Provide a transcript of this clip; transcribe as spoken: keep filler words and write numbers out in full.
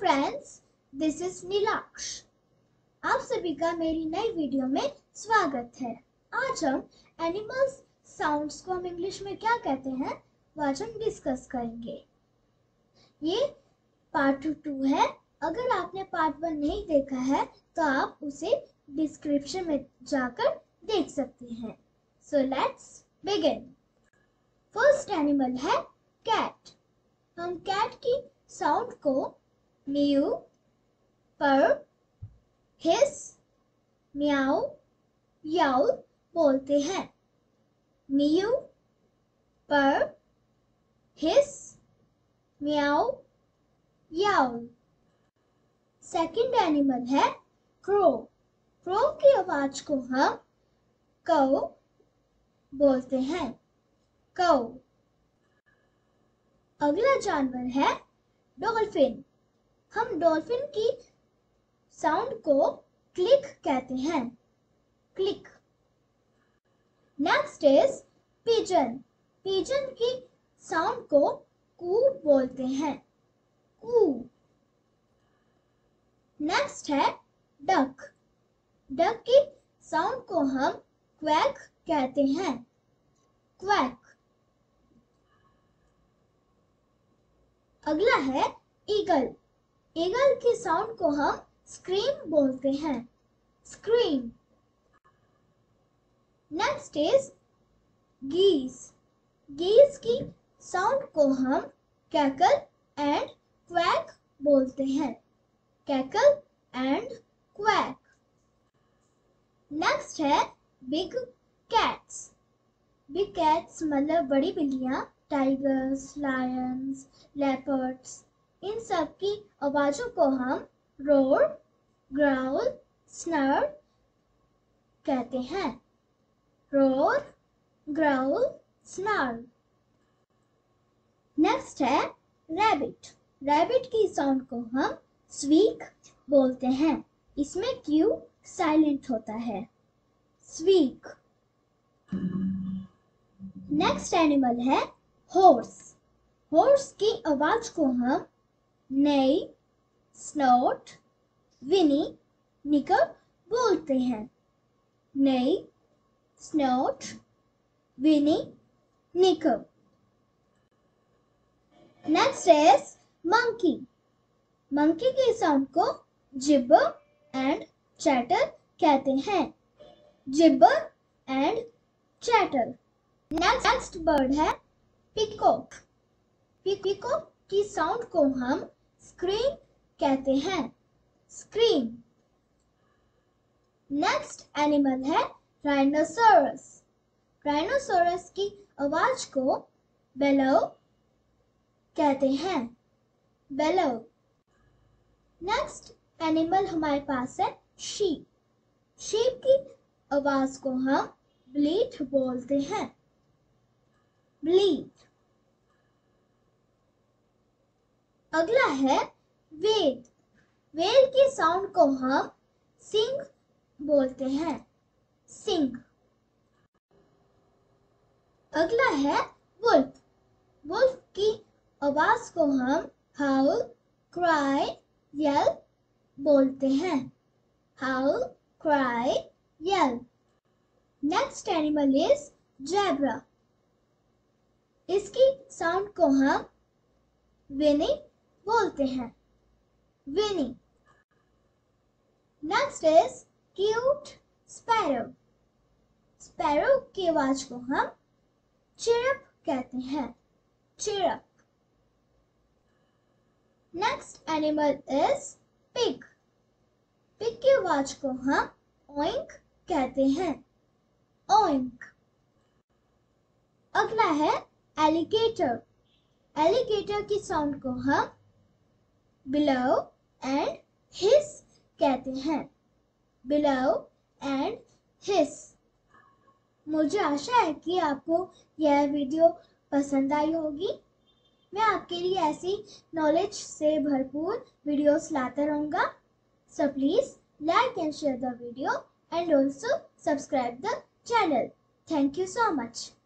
Friends, this is Nilaksh. आप सभी का मेरी नई वीडियो में स्वागत है। आज हम एनिमल्स साउंड्स को हम इंग्लिश में क्या कहते हैं वो आज हम डिस्कस करेंगे। ये पार्ट टू है। अगर आपने पार्ट वन नहीं देखा है तो आप उसे डिस्क्रिप्शन में जाकर देख सकते हैं। So let's begin. First animal है कैट। हम कैट की साउंड को म्यू, पर, हिस, म्याऊ, याउ बोलते हैं। Mu, purr, hiss, meow, yowl. Second animal है क्रो। क्रो की आवाज को हम कौ बोलते हैं, कौ। अगला जानवर है डॉल्फिन। हम डॉल्फिन की साउंड को क्लिक कहते हैं, click. Next is pigeon. Pigeon की साउंड को कू बोलते हैं, कू। नेक्स्ट है डक। डक की साउंड को हम क्वैक कहते हैं, क्वैक। अगला है ईगल। ईगल की साउंड को हम स्क्रीम बोलते हैं, स्क्रीम। नेक्स्ट इज गीस। गीस की साउंड को हम कैकल एंड क्वैक बोलते हैं, कैकल एंड क्वैक। नेक्स्ट है बिग कैट्स। बिग कैट्स मतलब बड़ी बिल्लियां, टाइगर्स, लायंस, लेपर्ड्स, इन सब की आवाजों को हम रोर, ग्राउल, स्नर कहते हैं, रोर, ग्राउल, स्नर। नेक्स्ट है रैबिट। रैबिट की साउंड को हम स्वीक बोलते हैं। इसमें क्यू साइलेंट होता है, स्वीक। नेक्स्ट एनिमल है हॉर्स। हॉर्स की आवाज को हम नेई, स्नॉट, विनी, निकर बोलते हैं, नेई, snort, whinny, nicker. Next is monkey. Monkey की साउंड को जिबर एंड चैटर कहते हैं, gibber and chatter. Next bird है पीकॉक। पीकॉक की साउंड को हम स्क्रीम कहते हैं, स्क्रीम। नेक्स्ट एनिमल है राइनोसोरस। राइनोसोरस की आवाज को बेलो कहते हैं, बेलो। नेक्स्ट एनिमल हमारे पास है शीप। शीप की आवाज को हम ब्लीट बोलते हैं, ब्लीट। अगला है वेल। वेल की साउंड को हम सिंग बोलते हैं, सिंग। अगला है वुल्फ। वुल्फ की आवाज को हम हाउल, क्राई, येल बोलते हैं, howl, cry, yell. Next animal is zebra. इसकी साउंड को हम विनी बोलते हैं, whinny. Next is cute sparrow. Sparrow की आवाज को हम चिरप कहते हैं, chirp. Next animal is pig. Pig की आवाज को हम ओइंक कहते हैं, ओइंक। अगला है एलिगेटर। एलिगेटर की साउंड को हम बिलो एंड हिस कहते हैं, बिलो एंड हिस। मुझे आशा है कि आपको यह वीडियो पसंद आई होगी। मैं आपके लिए ऐसी नॉलेज से भरपूर वीडियोस लाता रहूँगा। So please like and share the video and also subscribe the channel. Thank you so much.